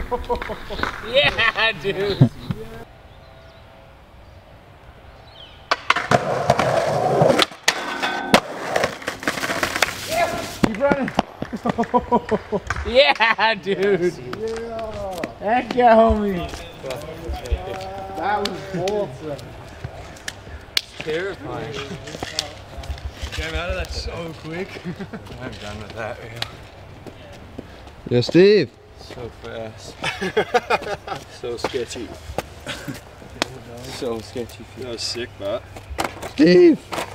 Yeah, dude. Keep running. Yeah, dude. Yeah. Heck yeah, homie. That was awesome. Terrifying. Came out of that so quick. I'm done with that. Yeah, Steve. So fast. So sketchy. So sketchy. That was sick, but. Steve.